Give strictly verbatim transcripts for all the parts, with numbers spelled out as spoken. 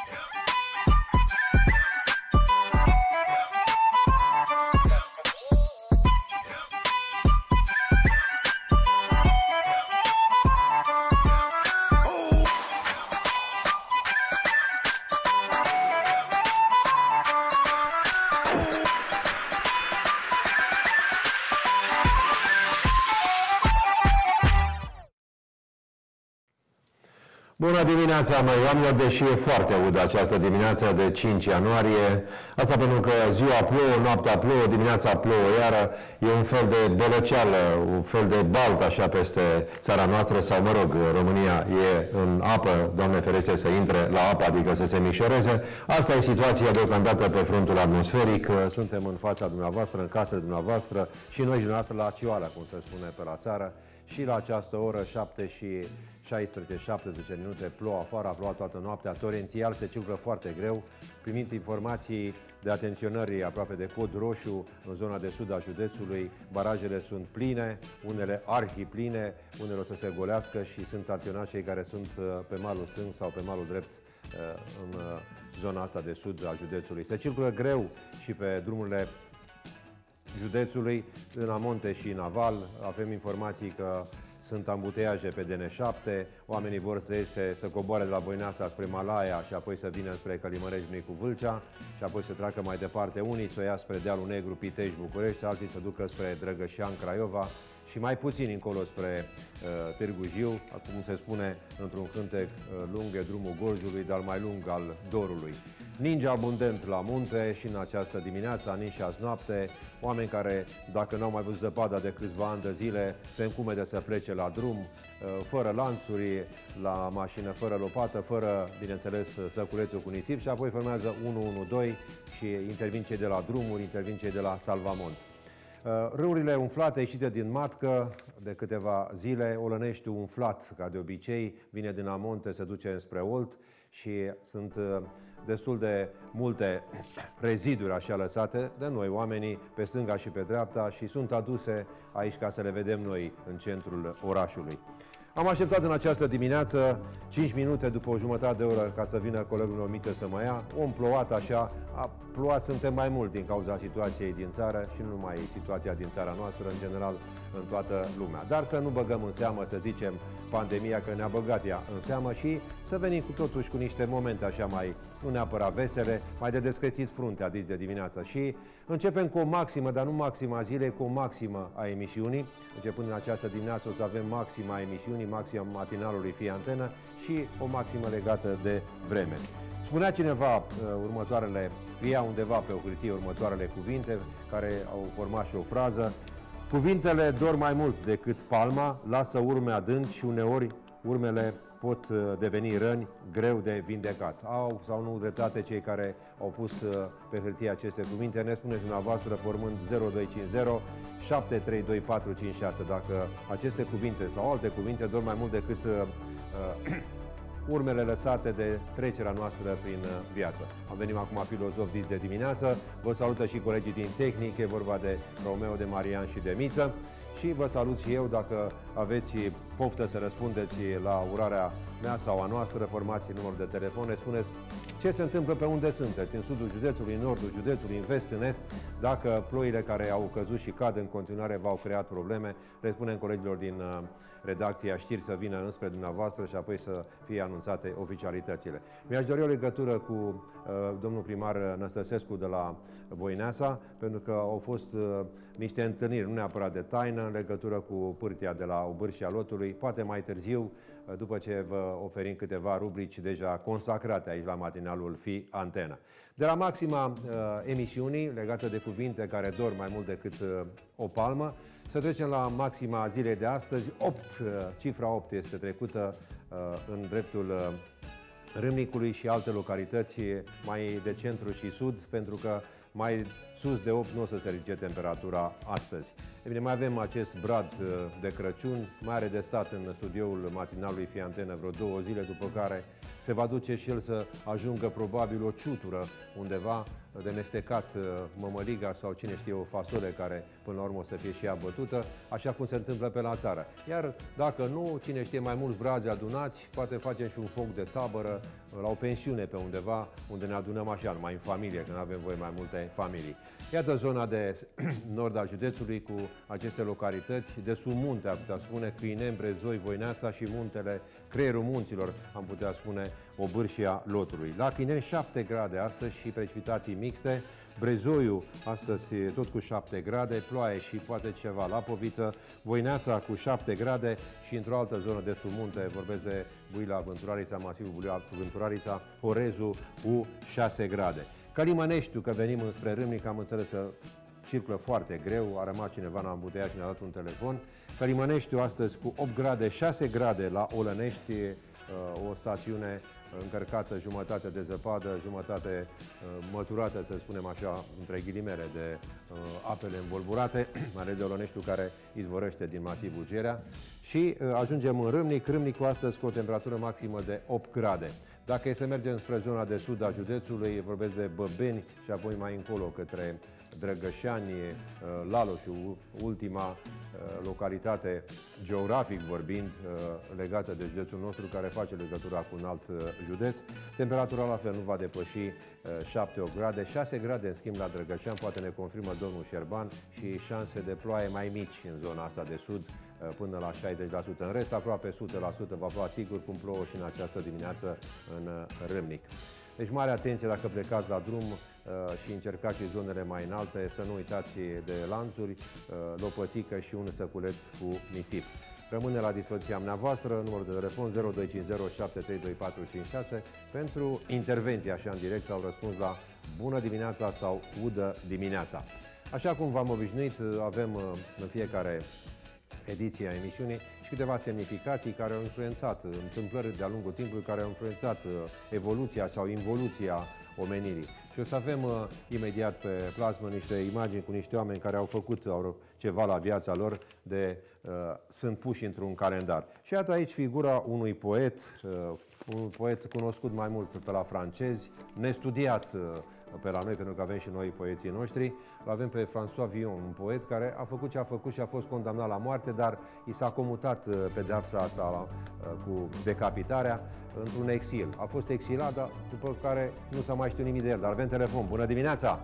Bună dimineața, măi oameni, deși e foarte udă această dimineață de cinci ianuarie. Asta pentru că ziua plouă, noaptea plouă, dimineața plouă iară. E un fel de bălăceală, un fel de balt așa peste țara noastră, sau mă rog, România e în apă, Doamne ferește să intre la apă, adică să se mișoreze. Asta e situația deocamdată pe frontul atmosferic. Suntem în fața dumneavoastră, în casele dumneavoastră și noi dumneavoastră la Cioala, cum se spune pe la țară. Și la această oră, șapte și șaisprezece șaptesprezece minute, plouă afară, a plouat toată noaptea, torențial, se circulă foarte greu, primind informații de atenționări aproape de cod roșu în zona de sud a județului. Barajele sunt pline, unele arhipline, unele o să se golească și sunt atenționați cei care sunt pe malul stâng sau pe malul drept în zona asta de sud a județului. Se circulă greu și pe drumurile județului, în amonte și în aval. Avem informații că sunt ambuteiaje pe D N șapte, oamenii vor să iese, să coboare de la Voineasa spre Malaia și apoi să vină spre Călimărești cu Vâlcea și apoi să treacă mai departe, unii să o ia spre Dealul Negru, Pitești, București, alții să ducă spre Drăgășan, Craiova și mai puțin încolo spre uh, Târgu Jiu, acum se spune într-un cântec, uh, lung e drumul Gorjului, dar mai lung al Dorului. Ninge abundent la munte și în această dimineață, a nins și azi noapte, oameni care, dacă n-au mai văzut zăpada de câțiva ani de zile, se încumede să plece la drum, uh, fără lanțuri la mașină, fără lopată, fără, bineînțeles, săculețul cu nisip și apoi formează unu unu doi și intervin cei de la drumuri, intervin cei de la Salvamont. Râurile umflate, ieșite din matcă de câteva zile, Olăneștiul umflat, ca de obicei, vine din amonte, se duce spre Olt și sunt destul de multe reziduri așa lăsate de noi, oamenii, pe stânga și pe dreapta și sunt aduse aici ca să le vedem noi în centrul orașului. Am așteptat în această dimineață, cinci minute după o jumătate de oră, ca să vină colegul meu Mită să mă ia. Om plouat așa, a plouat suntem mai mult din cauza situației din țară și nu numai situația din țara noastră, în general în toată lumea. Dar să nu băgăm în seamă, să zicem, pandemia, că ne-a băgat ea în seamă și să venim cu totuși cu niște momente așa mai, nu neapărat vesele, mai de descrețit fruntea dis de dimineață. Și începem cu o maximă, dar nu maxima zilei, cu o maximă a emisiunii. Începând în această dimineață o să avem maxima emisiunii, maxima matinalului Fii Antenă și o maximă legată de vreme. Spunea cineva uh, următoarele, scria undeva pe o hârtie următoarele cuvinte, care au format și o frază. Cuvintele dor mai mult decât palma, lasă urme adânci și uneori urmele pot deveni răni greu de vindecat. Au sau nu dreptate cei care au pus pe hârtie aceste cuvinte? Ne spuneți dumneavoastră formând zero doi cinci zero șapte trei doi patru cinci șase dacă aceste cuvinte sau alte cuvinte dor mai mult decât uh, urmele lăsate de trecerea noastră prin viață. Am venit acum filozof dis de dimineață, vă salută și colegii din tehnic, e vorba de Romeo, de Marian și de Miță. Și vă salut și eu, dacă aveți poftă să răspundeți la urarea mea sau a noastră, formați numărul de telefon, ne spuneți ce se întâmplă pe unde sunteți, în sudul județului, în nordul județului, în vest, în est, dacă ploile care au căzut și cad în continuare v-au creat probleme, le spunem colegilor din uh, redacția știri să vină înspre dumneavoastră și apoi să fie anunțate oficialitățile. Mi-aș dori o legătură cu uh, domnul primar Năstăsescu de la Voineasa, pentru că au fost uh, niște întâlniri, nu neapărat de taină, în legătură cu pârtia de la Obârșia Lotului, poate mai târziu, după ce vă oferim câteva rubrici deja consacrate aici la matinalul Fii Antenă. De la maxima uh, emisiunii, legată de cuvinte care dor mai mult decât uh, o palmă, să trecem la maxima zilei de astăzi. opt, uh, cifra opt este trecută uh, în dreptul uh, Râmnicului și alte localități mai de centru și sud, pentru că mai sus de opt nu o să se ridice temperatura astăzi. E bine, mai avem acest brad de Crăciun, mai are de stat în studioul matinalului Fii Antenă vreo două zile, după care se va duce și el să ajungă probabil o ciutură undeva de mestecat mămăliga sau cine știe o fasole care până la urmă o să fie și ea bătută, așa cum se întâmplă pe la țară. Iar dacă nu, cine știe mai mulți brazi adunați, poate facem și un foc de tabără la o pensiune pe undeva, unde ne adunăm așa, numai în familie, că nu avem voie mai multe familii. Iată zona de nord a județului cu aceste localități de sub munte, am putea spune, Câinem, Brezoi, Voineasa și muntele Creierul Munților, am putea spune, Obârșia Lotului. La Câinem șapte grade astăzi și precipitații mixte, Brezoiu astăzi tot cu șapte grade, ploaie și poate ceva la Poviță, Voineasa cu șapte grade și într-o altă zonă de sub munte, vorbesc de Buila, Vânturarița, masivul Buila, Vânturarița, Horezu cu șase grade. Călimăneștiul, că venim înspre Râmnic, am înțeles că circulă foarte greu, a rămas cineva în ambuteiaj și ne-a dat un telefon. Călimăneștiul astăzi cu opt grade, șase grade la Olănești, o stațiune încărcată, jumătate de zăpadă, jumătate măturată, să spunem așa, între ghilimele, de apele învolburate, mai de Olăneștiul care izvorăște din masivul Gerea. Și ajungem în Râmnic, Râmnicul astăzi cu o temperatură maximă de opt grade. Dacă e să mergem spre zona de sud a județului, vorbesc de Băbeni și apoi mai încolo către Drăgășani, Lalo și ultima localitate, geografic vorbind, legată de județul nostru, care face legătura cu un alt județ. Temperatura la fel nu va depăși șapte opt grade, șase grade în schimb la Drăgășani, poate ne confirmă domnul Șerban, și șanse de ploaie mai mici în zona asta de sud, până la șaizeci la sută. În rest, aproape o sută la sută va ploua sigur, cum plouă și în această dimineață în Râmnic. Deci mare atenție dacă plecați la drum uh, și încercați și zonele mai înalte, să nu uitați de lanțuri, uh, lopățică și un săculeț cu nisip. Rămâne la dispoziția dumneavoastră numărul de telefon zero doi cinci zero șapte trei doi patru cinci șase pentru intervenție așa în direct sau răspuns la bună dimineața sau udă dimineața. Așa cum v-am obișnuit, avem uh, în fiecare ediție a emisiunii și câteva semnificații care au influențat, întâmplări de-a lungul timpului care au influențat evoluția sau involuția omenirii. Și o să avem uh, imediat pe plasmă niște imagini cu niște oameni care au făcut au, ceva la viața lor, de uh, sunt puși într-un calendar. Și iată aici figura unui poet, uh, un poet cunoscut mai mult pe la francezi, nestudiat uh, pe la noi, pentru că avem și noi poeții noștri. L avem pe François Villon, un poet care a făcut ce a făcut și a fost condamnat la moarte, dar i s-a comutat pedeapsa asta cu decapitarea într-un exil. A fost exilat, dar după care nu s-a mai știut nimic de el. Dar avem telefon. Bună dimineața!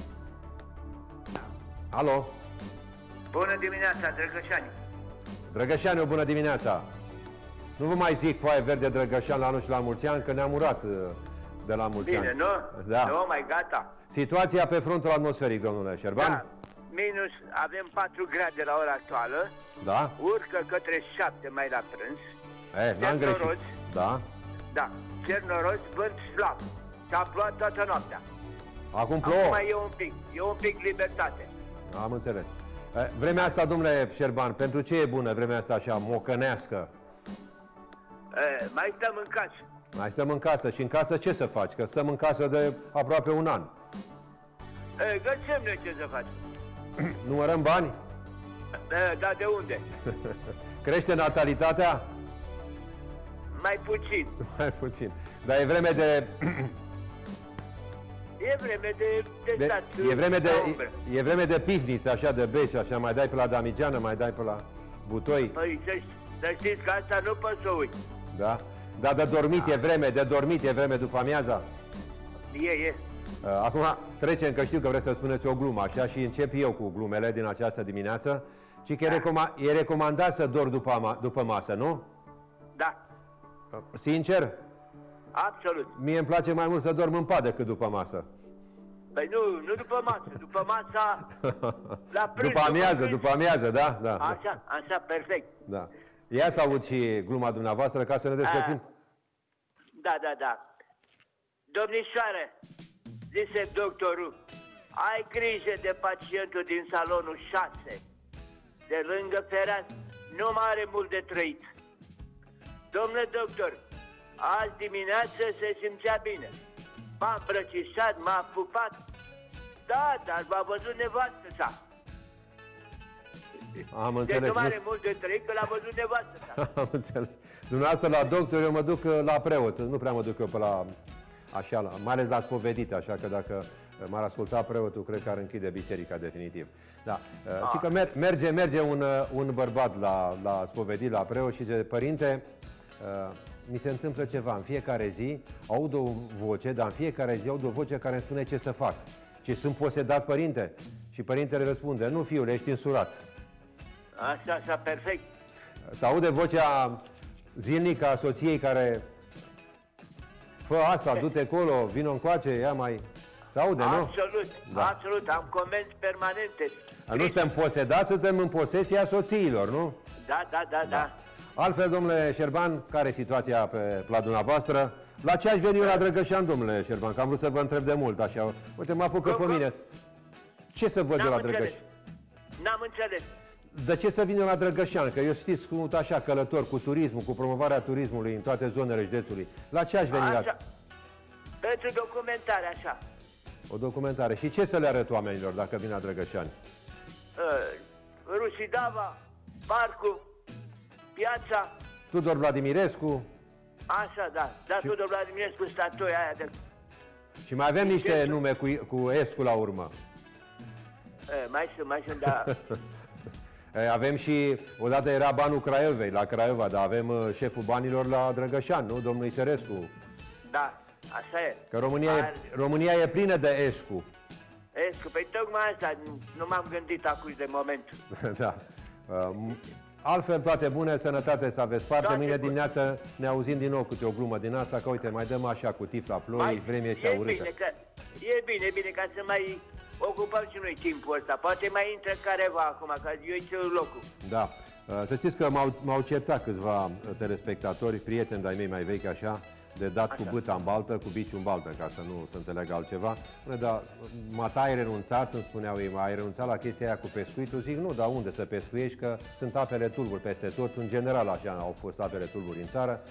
Alo? Bună dimineața, Drăgășani! Drăgășani, bună dimineața! Nu vă mai zic foaie verde Drăgășan la anul și la mulți ani, că ne-am urat de la mulți Bine, ani. nu? Da. Nu, mai gata. Situația pe frontul atmosferic, domnule Șerban? Da. Minus, avem patru grade la ora actuală. Da? Urcă către șapte mai la prânz. Eh, n-am greșit. Da? Da. Cer noros, vânt slab. S-a plouat toată noaptea. Acum plouă? Acum e un pic, e un pic libertate. Am înțeles. Eh, vremea asta, domnule Șerban, pentru ce e bună vremea asta așa mocănească? E, mai stăm în casă. Mai stăm în casă. Și în casă ce să faci? Că stăm în casă de aproape un an. E, găsim noi ce să facem. Numărăm bani? E, dar de unde? Crește natalitatea? Mai puțin. Mai puțin. Dar e vreme de... E vreme de, de, de stat. e, vreme de, de e vreme de pivniță, așa, de beci, așa, mai dai pe la Damigeană, mai dai pe la Butoi. Păi să, să știți că asta nu poți să uit. Da? Dar de dormit Da. e vreme, de dormit e vreme după amiaza? E, e. Acum trecem, că știu că vreți să spuneți o glumă, așa, și încep eu cu glumele din această dimineață. Și că e, recoma e recomandat să dormi după, după masă, nu? Da. Sincer? Absolut. Mie îmi place mai mult să dorm în pat decât după masă. Păi nu, nu după masă, după masa la prânz. După amiază, prânz. după amiază, da? Da. Așa, așa, perfect. Da. Ia să aud și gluma dumneavoastră ca să ne despărțim. Da, da, da. Domnișoare, zise doctorul, ai grijă de pacientul din salonul șase. De lângă fereastră, nu mai are mult de trăit. Domnule doctor, azi dimineață se simțea bine. M-a îmbrățișat, m-a pupat. Da, dar v-a văzut nevastă sa. Am Deci înțeles. nu mai are mult de trăit, că l-a văzut nevastă sa. Am înțeles. Dumneavoastră la doctor, eu mă duc la preot. Nu prea mă duc eu pe la... Așa, la, mai ales la spovedite, așa că dacă m-ar asculta preotul, cred că ar închide biserica definitiv. Da. Ci că mer merge, merge un, un bărbat la, la spovedit, la preot și zice, părinte, mi se întâmplă ceva, în fiecare zi aud o voce, dar în fiecare zi aud o voce care îmi spune ce să fac. Ce sunt posedat, părinte? Și părintele răspunde, nu, fiule, ești însurat. Așa, așa, perfect. Se aude vocea zilnică a soției care fă asta, du-te acolo, vino încoace, ia mai... Se aude, nu? Absolut, da. Absolut, am comenzi permanente. A, nu suntem posedați, suntem în posesia soțiilor, nu? Da, da, da, da, da. Altfel, domnule Șerban, care e situația pe la dumneavoastră? La ce aș veni eu la Drăgășan, domnule Șerban? Că am vrut să vă întreb de mult, așa. Uite, mă apucă pe mine. Ce să văd eu la Drăgășan? N-am înțeles. De ce să vin eu la Drăgășan? Că eu știți, sunt așa călător cu turismul, cu promovarea turismului în toate zonele județului. La ce aș veni așa. la... Pentru documentare, așa. O documentare. Și ce să le arăt oamenilor dacă vin la Drăgășani? Uh, Rusidava, parcul, piața. Tudor Vladimirescu. Așa, da. Da, și... Tudor Vladimirescu, statuia aia de... Și mai avem niște ce... nume cu, cu Escu la urmă. Uh, mai sunt, mai sunt, da. Avem și, odată era banul Craiovei, la Craiova, dar avem uh, șeful banilor la Drăgășan, nu? Domnul Iserescu. Da, așa e. Că România, Ar... e, România e plină de Escu. Escu, păi tocmai asta, nu m-am gândit acum de moment. Da. Uh, altfel, toate bune, sănătate să aveți parte. Mâine dimineață ne auzim din nou câte o glumă din asta, că uite, mai dăm așa cu tifla ploii, vremea este urâtă. Bine, că, e bine, e bine ca să mai... ocupăm și noi timpul ăsta. Poate mai intră careva acum, că eu îi cer locul. Da. Să știți că m-au certat câțiva telespectatori, prieteni de-ai mei mai vechi, așa, de dat așa. Cu bâta în baltă, cu biciul în baltă, ca să nu se înțeleagă altceva. Dar mata ai renunțat, îmi spuneau ei, ai renunțat la chestia aia cu pescuitul? Zic, nu, dar unde să pescuiești, că sunt apele tulburi peste tot. În general, așa au fost apele tulburi în țară.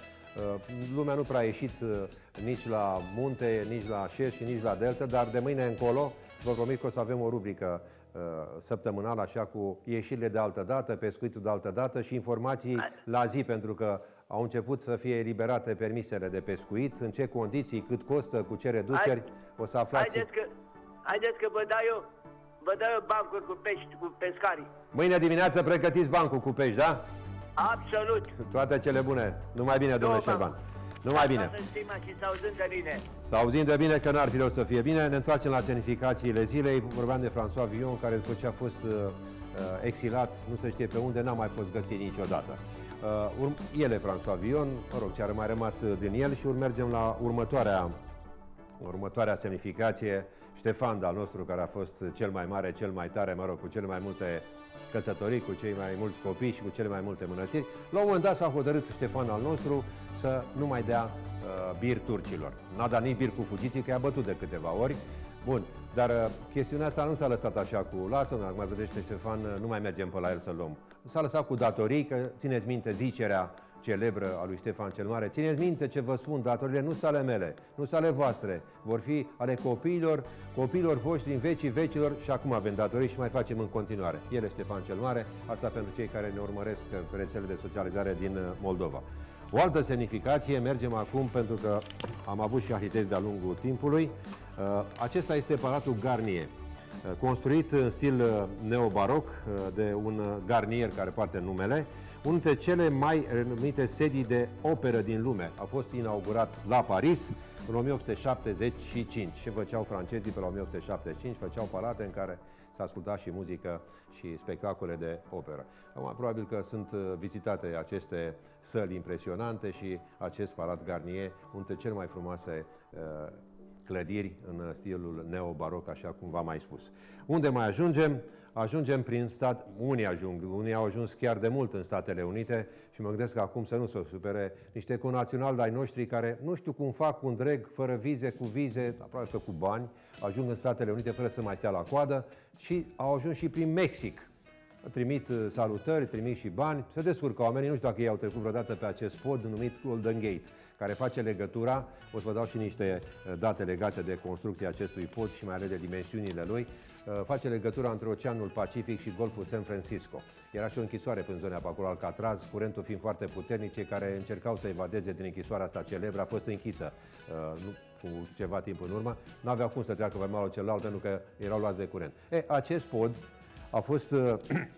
Lumea nu prea a ieșit nici la munte, nici la șer și nici la delta, dar de mâine încolo vă promit că o să avem o rubrică uh, săptămânală, așa, cu ieșirile de altă dată, pescuitul de altă dată și informații la zi, pentru că au început să fie eliberate permisele de pescuit, în ce condiții, cât costă, cu ce reduceri, Hai, o să aflați. Haideți că, haideți că vă dau eu, vă dau eu bancuri cu pești, cu pescarii. Mâine dimineață pregătiți bancul cu pești, da? Absolut. Toate cele bune. Numai bine, domnule Șerban. Numai bine. Să auzim de bine. Să auzim de bine, că n-ar fi rău să fie bine. Ne întoarcem la semnificațiile zilei. Vorbeam de François Villon, care după ce a fost uh, exilat, nu se știe pe unde, n-a mai fost găsit niciodată. Uh, el e François Villon, mă rog, ce a mai rămas din el, și mergem la următoarea, următoarea semnificație. Ștefan al nostru, care a fost cel mai mare, cel mai tare, mă rog, cu cele mai multe căsătorii, cu cei mai mulți copii și cu cele mai multe mânătiri. La un moment dat s-a hotărât Ștefan al nostru să nu mai dea uh, bir turcilor. N-a dat nici bir cu fugiții, că i-a bătut de câteva ori. Bun, dar uh, chestiunea asta nu s-a lăsat așa cu lasă, dacă mai vedește Ștefan, uh, nu mai mergem pe la el să luăm. S-a lăsat cu datorii, că țineți minte zicerea celebră a lui Ștefan cel Mare. Țineți minte ce vă spun, datorile nu sunt ale mele, nu sunt ale voastre, vor fi ale copiilor, copiilor voștri în vecii vecilor, și acum avem datorii și mai facem în continuare. El e Ștefan cel Mare, asta pentru cei care ne urmăresc pe rețelele de socializare din Moldova. O altă semnificație, mergem acum, pentru că am avut și ahitezi de-a lungul timpului. Acesta este Palatul Garnier, construit în stil neobaroc de un garnier care poartă numele, unul dintre cele mai renumite sedii de operă din lume. A fost inaugurat la Paris în o mie opt sute șaptezeci și cinci. Și făceau francezii pe la o mie opt sute șaptezeci și cinci, făceau palate în care s-a ascultat și muzică și spectacole de operă. Acum, probabil că sunt vizitate aceste săli impresionante și acest Palat Garnier, unul dintre cele mai frumoase uh, clădiri în stilul neobaroc, așa cum v-am mai spus. Unde mai ajungem? Ajungem prin stat, unii ajung, unii au ajuns chiar de mult în Statele Unite și mă gândesc că acum să nu se supere niște conaționali de-ai noștri care nu știu cum fac un drag fără vize, cu vize, aproape cu bani, ajung în Statele Unite fără să mai stea la coadă și au ajuns și prin Mexic. Trimit salutări, trimit și bani, se descurcă oamenii, nu știu dacă ei au trecut vreodată pe acest pod numit Golden Gate, care face legătura, o să vă dau și niște date legate de construcția acestui pod și mai ales de dimensiunile lui, face legătura între Oceanul Pacific și Golful San Francisco. Era și o închisoare pe zona pe acolo, Alcatraz, curentul fiind foarte puternic, cei care încercau să evadeze din închisoarea asta celebră a fost închisă. cu ceva timp în urmă, nu aveau cum să treacă pe malul celălalt pentru că erau luați de curent. E, acest pod a fost uh,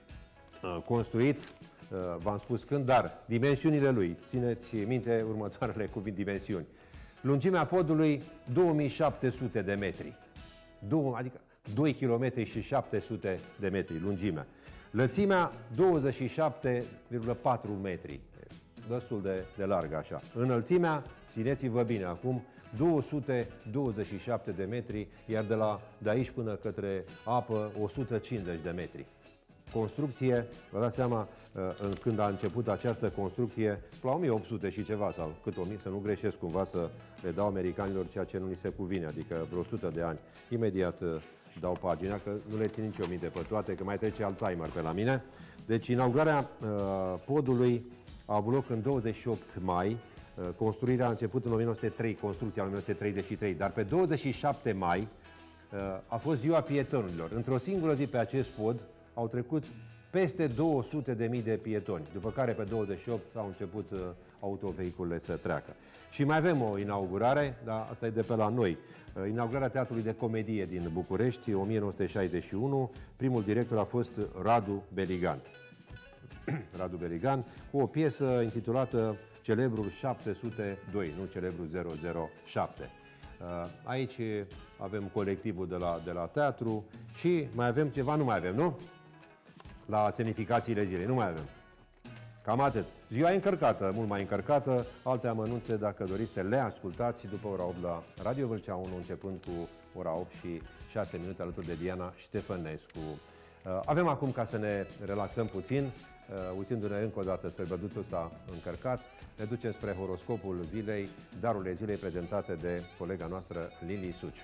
construit, uh, v-am spus când, dar dimensiunile lui, țineți minte următoarele cuvinte, dimensiuni. Lungimea podului două mii șapte sute de metri, adică doi kilometri și șapte sute de metri lungimea. Lățimea douăzeci și șapte virgulă patru metri, destul de, de largă așa. Înălțimea, țineți-vă bine acum, două sute douăzeci și șapte de metri, iar de, la, de aici până către apă o sută cincizeci de metri. Construcție, vă dați seama, când a început această construcție, la o mie opt sute și ceva, sau cât o mie, să nu greșesc cumva să le dau americanilor ceea ce nu li se cuvine, adică vreo o sută de ani. Imediat dau pagina, că nu le țin nici eu minte pe toate, că mai trece Alzheimer pe la mine. Deci inaugurarea uh, podului a avut loc în douăzeci și opt mai, uh, construirea a început în o mie nouă sute trei, construcția în o mie nouă sute treizeci și trei, dar pe douăzeci și șapte mai uh, a fost ziua pietonilor. Într-o singură zi pe acest pod au trecut peste două sute de mii de pietoni, după care pe douăzeci și opt au început uh, autovehiculele să treacă. Și mai avem o inaugurare, dar asta e de pe la noi. Uh, inaugurarea Teatrului de Comedie din București, o mie nouă sute șaizeci și unu. Primul director a fost Radu Beligan. Radu Beligan, cu o piesă intitulată Celebrul șapte sute doi, nu Celebrul zero zero șapte. Uh, aici avem colectivul de la, de la teatru și mai avem ceva, nu mai avem, nu? La semnificațiile zilei, nu mai avem. Cam atât. Ziua e încărcată, mult mai încărcată, alte amănunte, dacă doriți să le ascultați, după ora opt la Radio Vâlcea unu, începând cu ora opt și șase minute, alături de Diana Ștefănescu. Avem acum, ca să ne relaxăm puțin, uitându-ne încă o dată spre băduțul ăsta încărcat, ne ducem spre horoscopul zilei, darurile zilei prezentate de colega noastră Lili Suciu.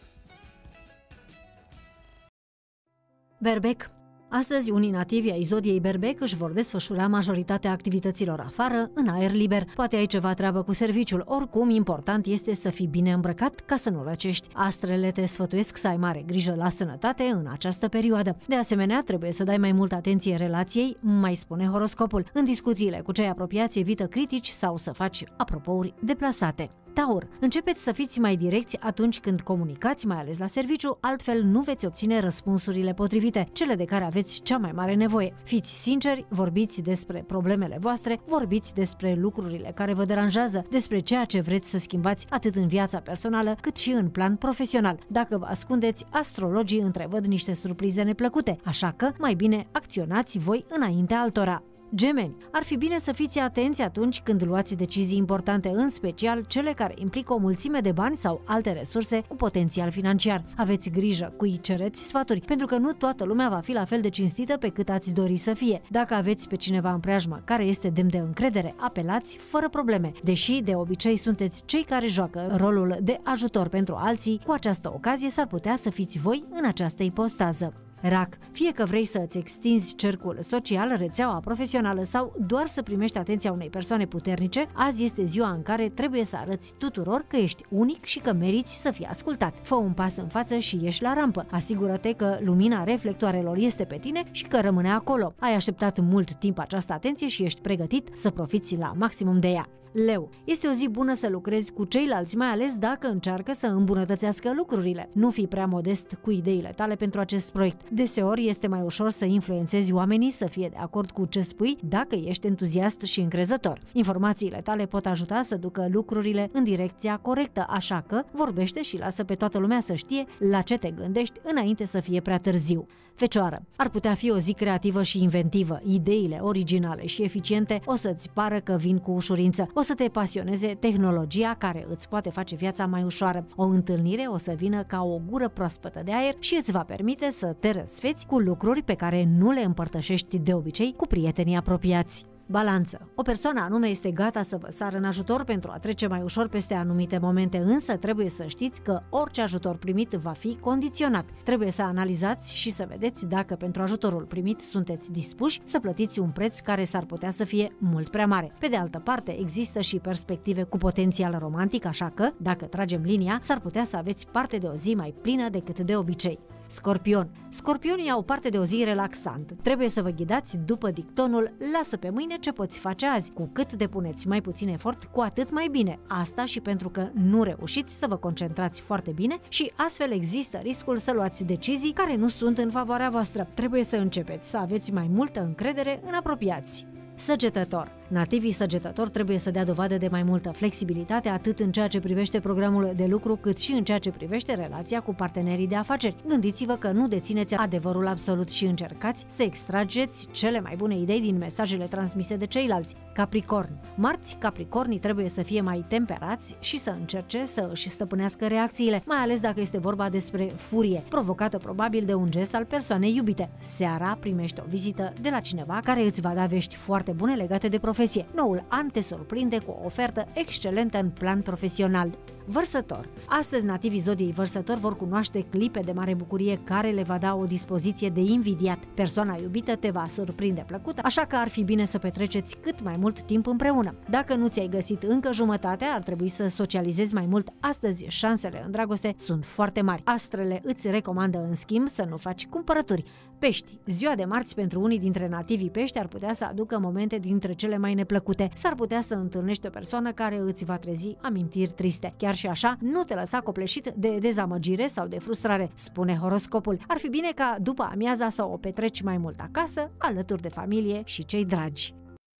Berbec. Astăzi, unii nativi ai zodiei Berbec își vor desfășura majoritatea activităților afară, în aer liber. Poate ai ceva treabă cu serviciul, oricum important este să fii bine îmbrăcat ca să nu răcești. Astrele te sfătuiesc să ai mare grijă la sănătate în această perioadă. De asemenea, trebuie să dai mai multă atenție relației, mai spune horoscopul. În discuțiile cu cei apropiați evită critici sau să faci apropouri deplasate. Taur, începeți să fiți mai direcți atunci când comunicați, mai ales la serviciu, altfel nu veți obține răspunsurile potrivite, cele de care aveți cea mai mare nevoie. Fiți sinceri, vorbiți despre problemele voastre, vorbiți despre lucrurile care vă deranjează, despre ceea ce vreți să schimbați atât în viața personală cât și în plan profesional. Dacă vă ascundeți, astrologii întrevăd niște surprize neplăcute, așa că mai bine acționați voi înaintea altora. Gemeni, ar fi bine să fiți atenți atunci când luați decizii importante, în special cele care implică o mulțime de bani sau alte resurse cu potențial financiar. Aveți grijă cui cereți sfaturi, pentru că nu toată lumea va fi la fel de cinstită pe cât ați dori să fie. Dacă aveți pe cineva în preajmă care este demn de încredere, apelați fără probleme. Deși de obicei sunteți cei care joacă rolul de ajutor pentru alții, cu această ocazie s-ar putea să fiți voi în această ipostază. Rac, fie că vrei să îți extinzi cercul social, rețeaua profesională sau doar să primești atenția unei persoane puternice, azi este ziua în care trebuie să arăți tuturor că ești unic și că meriți să fii ascultat. Fă un pas în față și ieși la rampă. Asigură-te că lumina reflectoarelor este pe tine și că rămâne acolo. Ai așteptat mult timp această atenție și ești pregătit să profiți la maximum de ea. Leu, este o zi bună să lucrezi cu ceilalți, mai ales dacă încearcă să îmbunătățească lucrurile. Nu fi prea modest cu ideile tale pentru acest proiect. Deseori este mai ușor să influențezi oamenii să fie de acord cu ce spui dacă ești entuziast și încrezător. Informațiile tale pot ajuta să ducă lucrurile în direcția corectă, așa că vorbește și lasă pe toată lumea să știe la ce te gândești înainte să fie prea târziu. Fecioară, ar putea fi o zi creativă și inventivă. Ideile originale și eficiente o să-ți pară că vin cu ușurință. O să te pasioneze tehnologia care îți poate face viața mai ușoară. O întâlnire o să vină ca o gură proaspătă de aer și îți va permite să te răsfeți cu lucruri pe care nu le împărtășești de obicei cu prietenii apropiați. Balanță. O persoană anume este gata să vă sară în ajutor pentru a trece mai ușor peste anumite momente, însă trebuie să știți că orice ajutor primit va fi condiționat. Trebuie să analizați și să vedeți dacă pentru ajutorul primit sunteți dispuși să plătiți un preț care s-ar putea să fie mult prea mare. Pe de altă parte, există și perspective cu potențial romantic, așa că, dacă tragem linia, s-ar putea să aveți parte de o zi mai plină decât de obicei. Scorpion. Scorpionii au parte de o zi relaxantă. Trebuie să vă ghidați după dictonul "lasă pe mâine ce poți face azi". Cu cât depuneți mai puțin efort, cu atât mai bine. Asta și pentru că nu reușiți să vă concentrați foarte bine și astfel există riscul să luați decizii care nu sunt în favoarea voastră. Trebuie să începeți să aveți mai multă încredere în apropiați. Săgetător. Nativii săgetător trebuie să dea dovadă de mai multă flexibilitate atât în ceea ce privește programul de lucru cât și în ceea ce privește relația cu partenerii de afaceri. Gândiți-vă că nu dețineți adevărul absolut și încercați să extrageți cele mai bune idei din mesajele transmise de ceilalți. Capricorn. Marți, capricornii trebuie să fie mai temperați și să încerce să își stăpânească reacțiile, mai ales dacă este vorba despre furie, provocată probabil de un gest al persoanei iubite. Seara primești o vizită de la cineva care îți va da vești foarte bune legate de profesie. Noul an te surprinde cu o ofertă excelentă în plan profesional. Vărsător. Astăzi nativii zodiei Vărsător vor cunoaște clipe de mare bucurie care le va da o dispoziție de invidiat. Persoana iubită te va surprinde plăcut, așa că ar fi bine să petreceți cât mai mult timp împreună. Dacă nu ți-ai găsit încă jumătatea, ar trebui să socializezi mai mult. Astăzi șansele în dragoste sunt foarte mari. Astrele îți recomandă în schimb să nu faci cumpărături. Pești. Ziua de marți pentru unii dintre nativii pești ar putea să aducă momente dintre cele mai neplăcute. S-ar putea să întâlnești o persoană care îți va trezi amintiri triste. Chiar și așa, nu te lăsa copleșit de dezamăgire sau de frustrare, spune horoscopul. Ar fi bine ca după amiaza să o petreci mai mult acasă, alături de familie și cei dragi.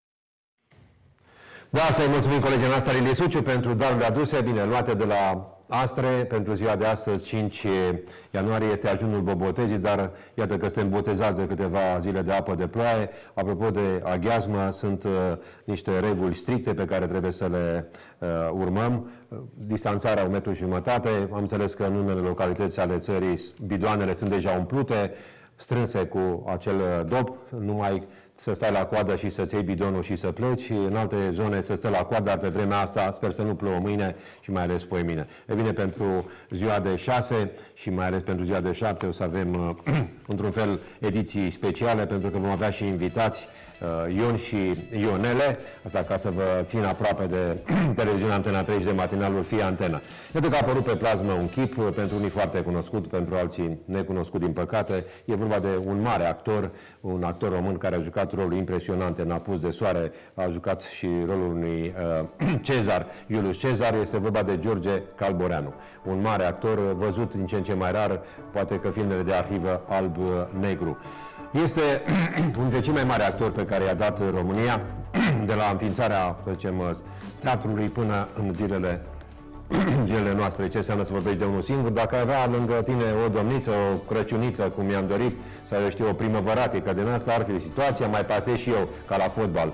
Da, să-i mulțumim colegii noastre Lilie Suciu pentru darurile aduse, bine luate de la Astre. Pentru ziua de astăzi, cinci ianuarie, este ajunul bobotezii, dar iată că suntem botezați de câteva zile de apă de ploaie. Apropo de aghiazmă, sunt uh, niște reguli stricte pe care trebuie să le uh, urmăm. Distanțarea un metru și jumătate. Am înțeles că în unele localități ale țării bidoanele sunt deja umplute, strânse cu acel dop, numai să stai la coadă și să-ți iei bidonul și să pleci, în alte zone să stă la coadă, dar pe vremea asta sper să nu plouă mâine și mai ales poimine. E bine, pentru ziua de șase și mai ales pentru ziua de șapte o să avem, într-un fel, ediții speciale, pentru că vom avea și invitați, Ion și Ionele, asta ca să vă țin aproape de televiziunea Antena trei și de matinalul Fie Antena. Iată că a apărut pe plasmă un chip, pentru unii foarte cunoscut, pentru alții necunoscut din păcate. E vorba de un mare actor, un actor român care a jucat roluri impresionante în Apus de soare, a jucat și rolul unui uh, Cezar, Iulius Cezar. Este vorba de George Calboreanu, un mare actor văzut din ce în ce mai rar, poate că filmele de arhivă alb-negru. Este unul dintre cei mai mari actori pe care i-a dat România, de la înființarea, să zicem, teatrului până în zilele, zilele noastre. Ce înseamnă să vorbești de unul singur? Dacă avea lângă tine o domniță, o crăciuniță, cum mi-am dorit, sau eu știu, o primăvăratică din asta, ar fi situația, mai pasez și eu, ca la fotbal,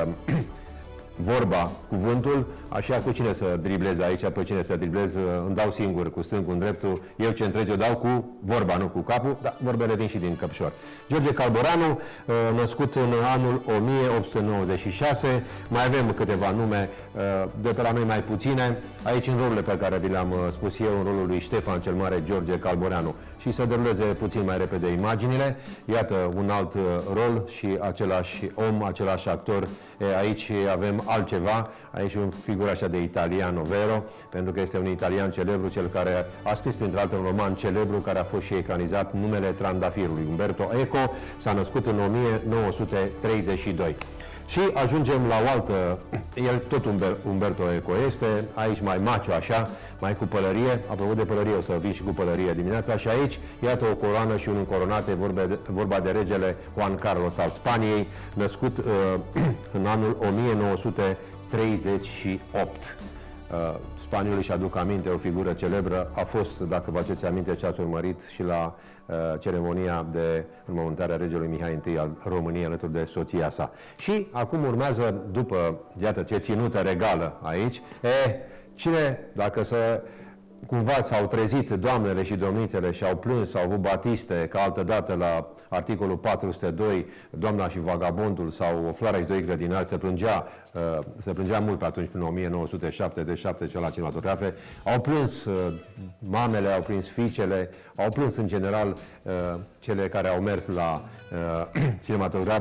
vorba, cuvântul, așa cu cine să driblez aici, pe cine să driblez, îmi dau singur, cu stângul în dreptul, eu ce întreg eu dau cu vorba, nu cu capul, dar vorbele vin și din căpșor. George Calboreanu, născut în anul o mie opt sute nouăzeci și șase, mai avem câteva nume, de pe la noi mai puține, aici în rolurile pe care vi le-am spus eu, în rolul lui Ștefan cel Mare, George Calboreanu. Și să deruleze puțin mai repede imaginile. Iată un alt rol și același om, același actor. Aici avem altceva, aici un figură așa de italiano vero, pentru că este un italian celebru, cel care a scris printre alte un roman celebru care a fost și ecranizat, Numele Trandafirului. Umberto Eco s-a născut în o mie nouă sute treizeci și doi. Și ajungem la o altă, el tot Umber, Umberto Eco este, aici mai macho așa, mai cu pălărie, apropo de pălărie o să vin și cu pălărie dimineața, și aici iată o coroană și un încoronat, e vorba de, vorba de regele Juan Carlos al Spaniei, născut uh, în anul o mie nouă sute treizeci și opt. Uh, Spaniolii își aduc aminte, o figură celebră, a fost, dacă vă aduceți aminte ce ați urmărit, și la uh, ceremonia de înmormântare a regelui Mihai I al României alături de soția sa. Și acum urmează, după, iată ce ținută regală aici, e, cine, dacă să cumva s-au trezit doamnele și domnitele și au plâns, au avut batiste, ca altă dată la articolul patru sute doi, Doamna și Vagabondul sau Floarea și doi grădinari, se plângea, uh, se plângea mult pe atunci, până o mie nouă sute șaptezeci și șapte, cel la cinematografe, au plâns uh, mamele, au plâns fiicele, au plâns în general uh, cele care au mers la uh, cinematograf,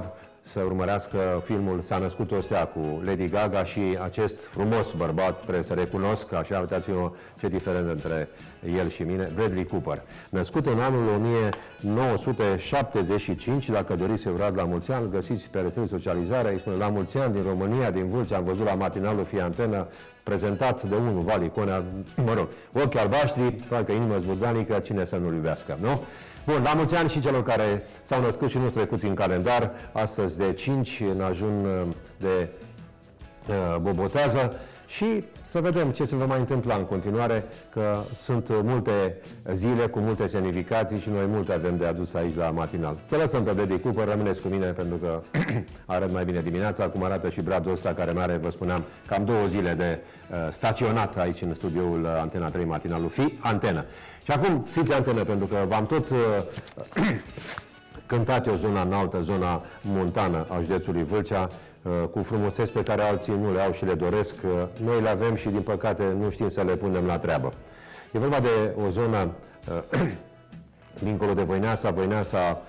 să urmărească filmul S-a născut o stea cu Lady Gaga și acest frumos bărbat, trebuie să recunosc, așa uitați-vă ce diferență între el și mine, Bradley Cooper. Născut în anul o mie nouă sute șaptezeci și cinci, dacă doriți să urad la mulți ani, găsiți pe rețele socializare, îi spune la mulți ani din România, din Vâlcea, am văzut la matinalul Fie Antenă, prezentat de unul, Vali Conea, mă rog, ochi albaștri, parcă inimă zburdanică, cine să nu-l iubească, nu? Bun, la mulți ani și celor care s-au născut și nu trecuți în calendar, astăzi de cinci, în ajun de uh, bobotează, și să vedem ce se va mai întâmpla în continuare, că sunt multe zile cu multe semnificații și noi multe avem de adus aici la matinal. Să lăsăm pe Bradley Cooper, rămâneți cu mine pentru că arăt mai bine dimineața, cum arată și bradul ăsta care mai are, vă spuneam, cam două zile de uh, staționat aici în studioul uh, Antena trei matinalul Fi Antenă. Și acum fiți antenă, pentru că v-am tot uh, cântat eu zona înaltă, zona montană a județului Vâlcea, cu frumuseți pe care alții nu le au și le doresc. Noi le avem și, din păcate, nu știm să le punem la treabă. E vorba de o zonă dincolo de Voineasa, Voineasa,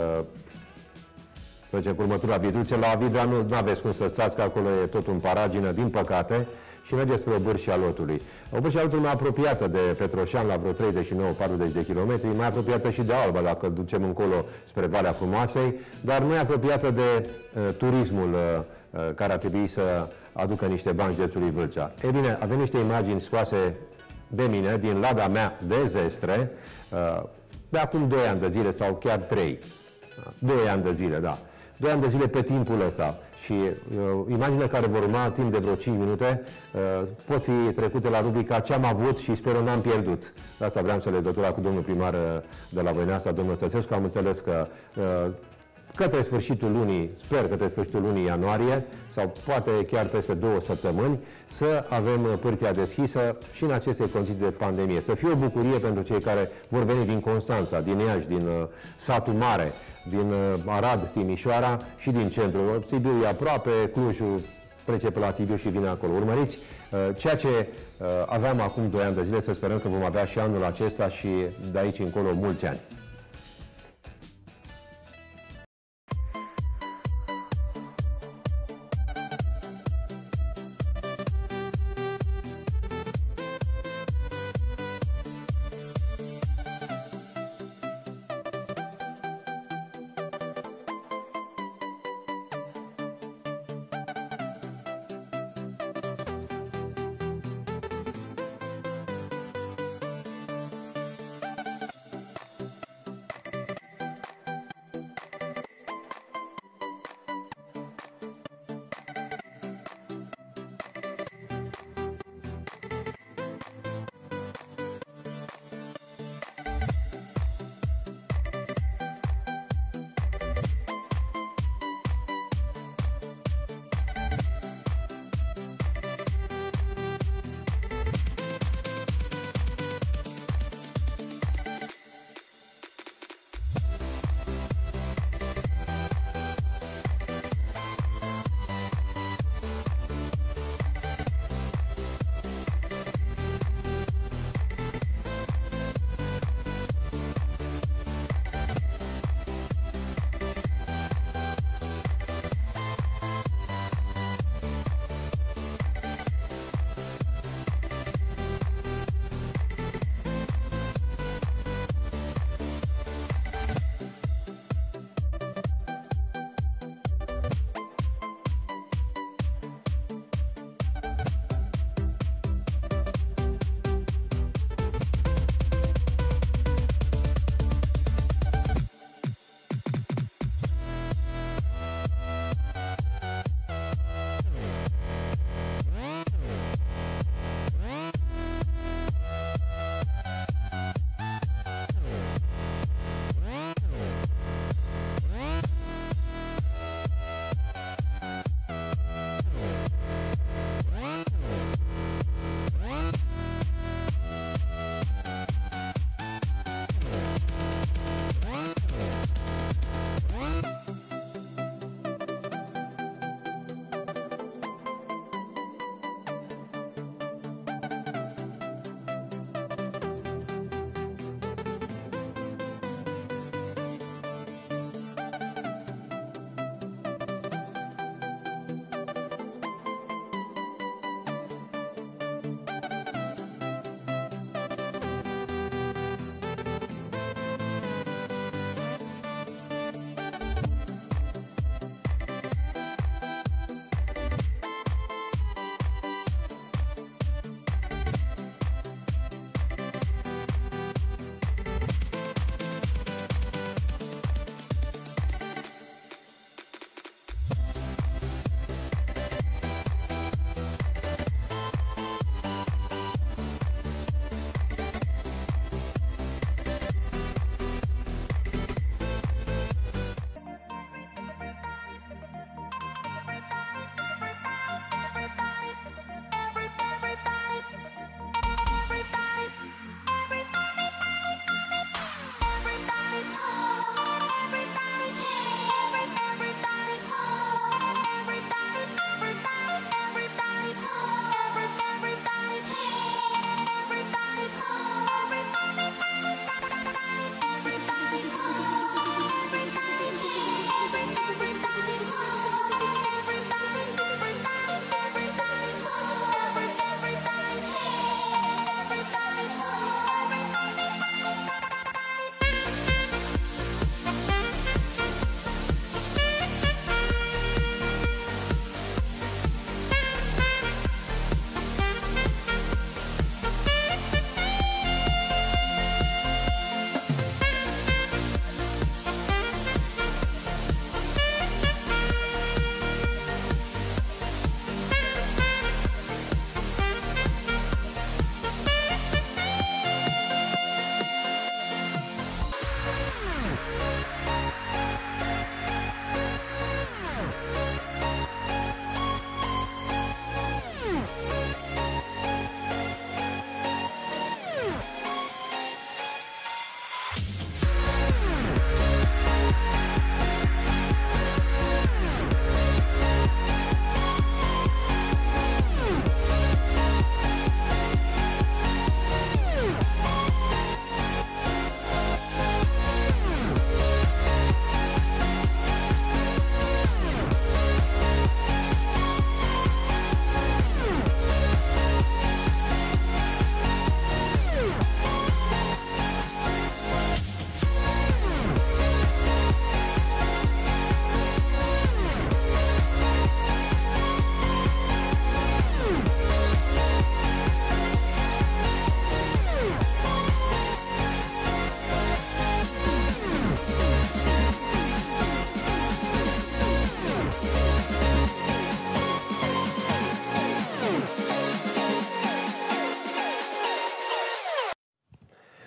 trece cu următura Vidruțe. La Vidra nu aveți cum să stați, că acolo e tot un paragină, din păcate, și mergeți spre Obârșia Lotului. Obârșia Lotului mai apropiată de Petroșan, la vreo treizeci și nouă patruzeci de kilometri, mai apropiată și de Alba, dacă ducem încolo spre Valea Frumoasei, dar mai apropiată de uh, turismul uh, care ar trebui să aducă niște bani județului Vâlcea. Ei bine, avem niște imagini scoase de mine, din lada mea de zestre, uh, de acum doi ani de zile sau chiar trei. doi ani de zile, da. doi ani de zile pe timpul ăsta. Și uh, imaginile care vor urma timp de vreo cinci minute uh, pot fi trecute la rubrica Ce am avut și sper n-am pierdut. De asta vreau să legătura cu domnul primar uh, de la Voineasa, domnul Stăsescu. Am înțeles că uh, către sfârșitul lunii, sper către sfârșitul lunii ianuarie, sau poate chiar peste două săptămâni, să avem pârtia deschisă și în aceste condiții de pandemie. Să fie o bucurie pentru cei care vor veni din Constanța, din Iași, din uh, satul mare, din Arad, Timișoara și din centru. Sibiu e aproape, Clujul trece pe la Sibiu și vine acolo. Urmăriți ceea ce aveam acum doi ani de zile, să sperăm că vom avea și anul acesta și de aici încolo mulți ani.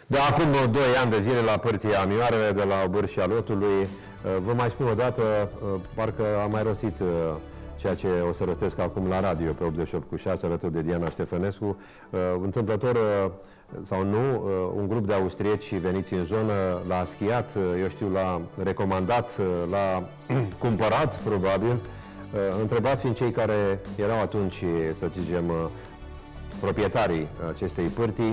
De acum doi ani de zile la Pârtia Mioarele de la Obârșia Lotului, vă mai spun o dată, parcă am mai rostit ceea ce o să rostesc acum la radio pe optzeci și opt cu șase alături de Diana Ștefănescu. Întâmplător sau nu, un grup de austrieci veniți în zonă l-a schiat, eu știu, l-a recomandat, l-a cumpărat, probabil. Întrebați fiind cei care erau atunci, să zicem, proprietarii acestei pârtii,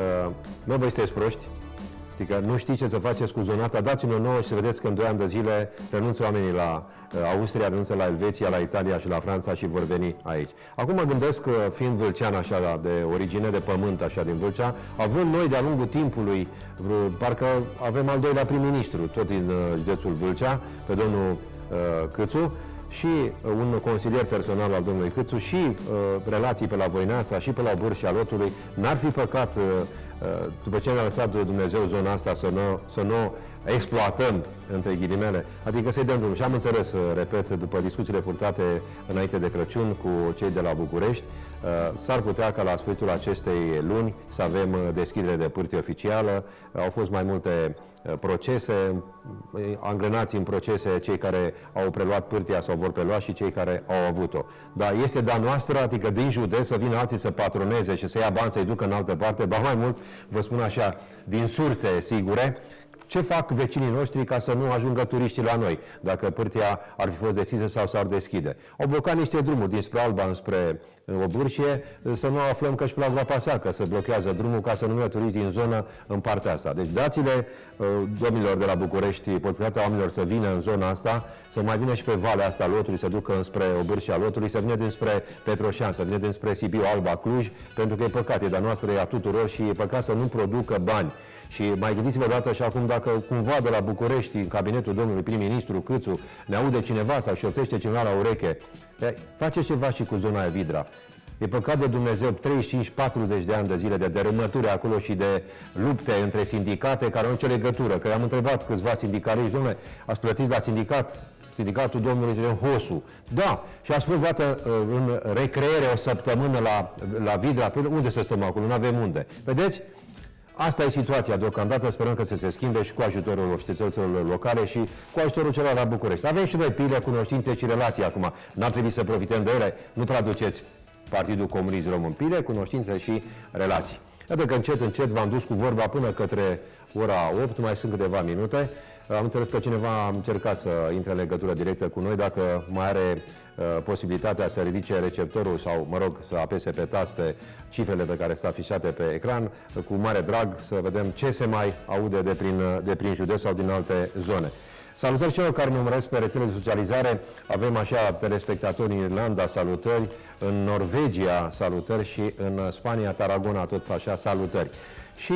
nu vă sunteți proști, adică nu știți ce să faceți cu zona asta, dați-ne nouă și să vedeți că în doi ani de zile renunță oamenii la Austria, renunță la Elveția, la Italia și la Franța și vor veni aici. Acum mă gândesc că, fiind vâlcean așa, de origine, de pământ așa din Vâlcea, având noi de-a lungul timpului, parcă avem al doilea prim-ministru, tot din județul Vâlcea, pe domnul uh, Câțu, și un consilier personal al domnului Câțu și uh, relații pe la Voineasa și pe la Obârșia Lotului, n-ar fi păcat, uh, uh, după ce ne-a lăsat Dumnezeu zona asta, să nu, să nu exploatăm, între ghilimele, adică să-i dăm drumul. Și am înțeles, uh, repet, după discuțiile purtate înainte de Crăciun cu cei de la București, uh, s-ar putea ca la sfârșitul acestei luni să avem uh, deschidere de pârtie oficială. Uh, au fost mai multe procese, angrenați în procese cei care au preluat pârtia sau vor prelua și cei care au avut-o. Dar este de-a noastră, adică din județ, să vină alții să patroneze și să ia bani să-i ducă în altă parte, ba mai mult, vă spun așa, din surse sigure, ce fac vecinii noștri ca să nu ajungă turiștii la noi, dacă pârtia ar fi fost deschisă sau s-ar deschide. Au blocat niște drumuri dinspre Alba înspre Obârșie, să nu aflăm că își plac groapa seacă, să blochează drumul ca să nu vină turiști din zonă în partea asta. Deci dați-le domnilor de la București posibilitatea oamenilor să vină în zona asta, să mai vină și pe valea asta Lotului, să ducă înspre Obârșia Lotului, să vină dinspre Petroșan, să vină dinspre Sibiu, Alba, Cluj, pentru că e păcat, e de-a noastră, e a tuturor și e păcat să nu producă bani. Și mai gândiți-vă o dată și acum, dacă cumva de la București, în cabinetul domnului prim-ministru Câțu, ne aude cineva sau șoptește cineva la ureche, faceți ceva și cu zona Vidra. E păcat de Dumnezeu, treizeci și cinci patruzeci de ani de zile de dărâmături acolo și de lupte între sindicate care nu au nicio legătură. Că am întrebat câțiva sindicaliști, domnule, ați plătit la sindicat? Sindicatul domnului Hosu. Da, și ați fost dată în recreere o săptămână la, la Vidra. Unde să stăm acolo? Nu avem unde. Vedeți? Asta e situația deocamdată, sperăm că să se schimbe și cu ajutorul oficialităților locale și cu ajutorul celor la București. Avem și noi pile, cunoștințe și relații acum. N-ar trebui să profităm de ele. Nu traduceți Partidul Comunist Român. Pile, cunoștințe și relații. Iată că încet, încet v-am dus cu vorba până către ora opt, mai sunt câteva minute. Am înțeles că cineva a încercat să intre în legătură directă cu noi, dacă mai are uh, posibilitatea să ridice receptorul sau, mă rog, să apese pe taste cifrele pe care sunt afișate pe ecran, cu mare drag să vedem ce se mai aude de prin, de prin județ sau din alte zone. Salutări celor care ne urmăresc pe rețele de socializare. Avem așa telespectatori în Irlanda, salutări, în Norvegia, salutări și în Spania, Tarragona, tot așa, salutări. Și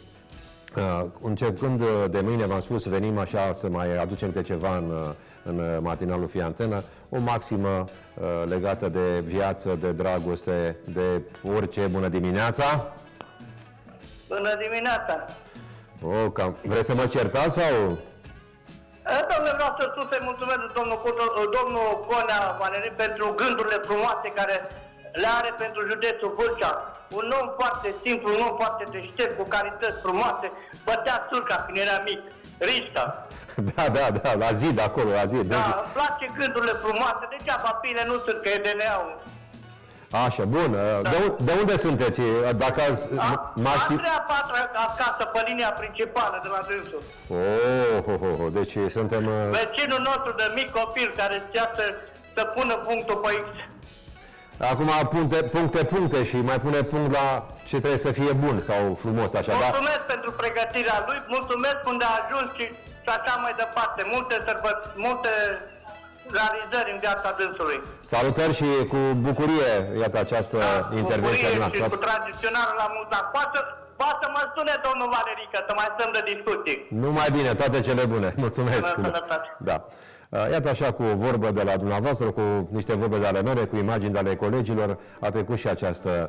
Uh, începând de mâine, v-am spus, venim așa să mai aducem câte ceva în, în matinalul Fie Antenă, o maximă uh, legată de viață, de dragoste, de orice. Bună dimineața! Bună dimineața! Oh, cam... Vreți să mă certați sau? Domnule, vreau să spun să-i mulțumesc domnul, domnul Conea Valerii pentru gândurile frumoase care le are pentru județul Vâlcea. Un om foarte simplu, un om foarte deștept, cu calități frumoase, bătea țurca când era mic, Rișta. Da, da, da, la zid acolo, la zid. Da, îmi place gândurile frumoase, degeaba bine nu sunt, că e D N A-ul. Așa, bun. Da. De, de unde sunteți? Dacă azi... A treia, patra acasă, pe linia principală de la dânsul. Oh, oh, oh, oh, deci suntem... Vecinul nostru de mic copil care știa să, să pună punctul pe X. Acum puncte, puncte, puncte și mai pune punct la ce trebuie să fie bun sau frumos, așa, da? Mulțumesc pentru pregătirea lui, mulțumesc unde a ajuns și, și așa mai departe. Multe sărbăți, multe realizări în viața dânsului. Salutări și cu bucurie, iată această da, intervenție. Cu bucurie și cu tradiționalul la mulți ani. Poate, poate să mă spune domnul Valerică să mai stăm de discuții. Numai bine, toate cele bune. Mulțumesc. Da. Iată așa, cu vorbă de la dumneavoastră, cu niște vorbe de ale mele, cu imagini de ale colegilor, a trecut și această,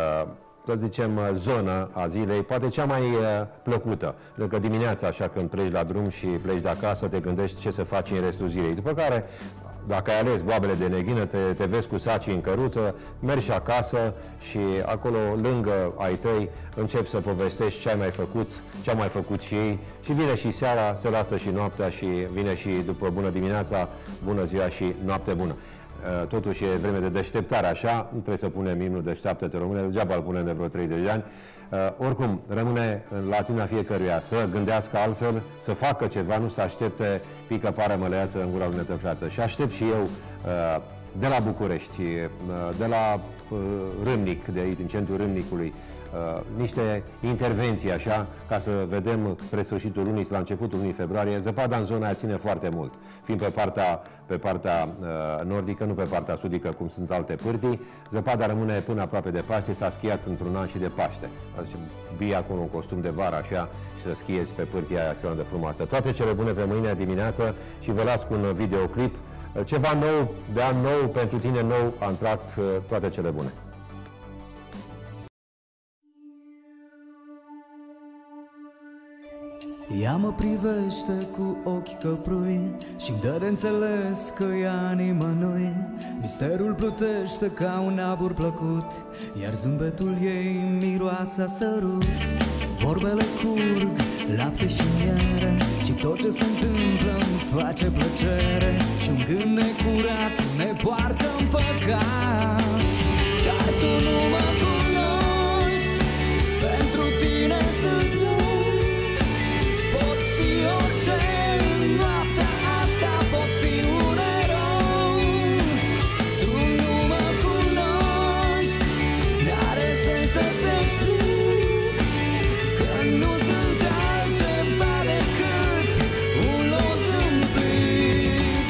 să zicem, zonă a zilei, poate cea mai plăcută. Pentru că dimineața, așa, când pleci la drum și pleci de acasă, te gândești ce să faci în restul zilei. După care dacă ai ales boabele de neghină, te, te vezi cu sacii în căruță, mergi acasă și acolo, lângă ai tăi, începi să povestești ce ai mai făcut, ce au mai făcut și ei și vine și seara, se lasă și noaptea și vine și după bună dimineața, bună ziua și noapte bună. Totuși e vreme de deșteptare, așa, nu trebuie să punem imnul Deșteaptă-te Române, degeaba îl punem de vreo treizeci de ani. Uh, oricum, rămâne la tine fiecăruia să gândească altfel, să facă ceva, nu să aștepte pică pară măleață în gura lui netăfleață. Și aștept și eu uh, de la București, uh, de la uh, Râmnic, de aici, din centrul Râmnicului, uh, niște intervenții așa, ca să vedem spre sfârșitul lunii, la începutul lunii februarie. Zăpada în zona aia ține foarte mult, fiind pe partea, pe partea uh, nordică, nu pe partea sudică, cum sunt alte pârtii. Zăpada rămâne până aproape de Paște, s-a schiat într-un an și de Paște. Adică bii acolo un costum de vară așa și să schiezi pe pârtia aia așa de frumoasă. Toate cele bune pe mâine dimineață și vă las cu un videoclip. Ceva nou, de an nou, pentru tine nou, a intrat. Toate cele bune. Ea mă privește cu ochi căprui și-mi dă de înțeles că ea nimănui. Misterul plutește ca un abur plăcut, iar zâmbetul ei miroase a sărut. Vorbele curg, lapte și miere, și tot ce se întâmplă îmi face plăcere. Și-un gând necurat ne poartă în păcat. Dar tu nu mă cunoști, pentru tine sunt nou. Pot fi orice, noaptea asta pot fi un erou. Tu nu mă cunoști, n-are sens să-ți explic că nu sunt altceva decât un los în plic.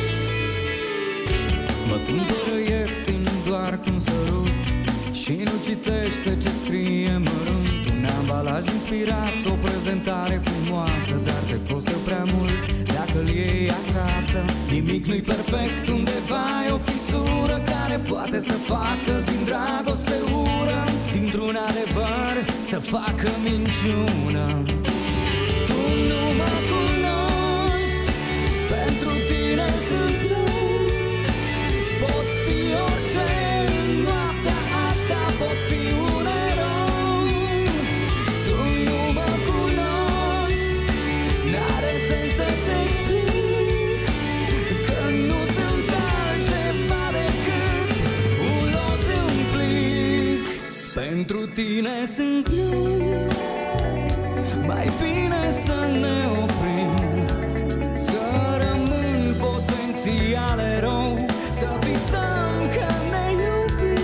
Mă cumpără ieftin doar cu un sărut și nu citește ce scrie mărunt. Un ambalaj inspirat, o prezentare frumoasă, dar te costă prea mult dacă-l iei acasă. Nimic nu-i perfect, undeva e o fisură care poate să facă din dragoste ură, dintr-un adevăr să facă minciună. Tu nu mă cunoști, pentru tine sunt nou. Pot fi orice, noaptea asta pot fi un erou. Tu nu mă cunoști, n-are sens să-ți explic că nu sunt altceva decât un los în plic. Pentru tine sunt noi, mai bine să ne oprim, să rămân potențial erou, să visăm că ne iubim.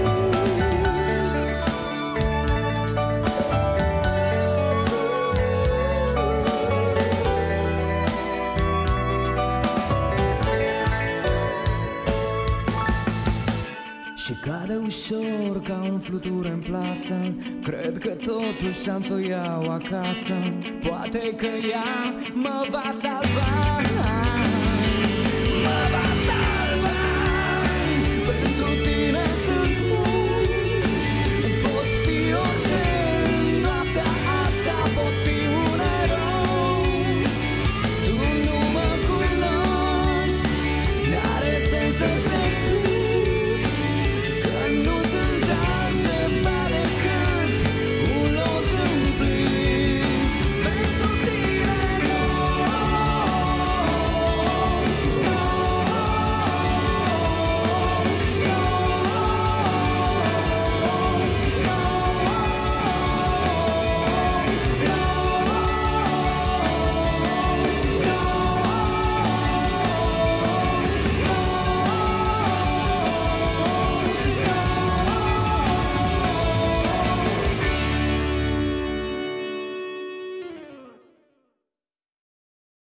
Și cade ușor ca un fluture în plasă, cred că totuși am să o iau acasă. Poate că ea mă va salva, mă va salva. Pentru tine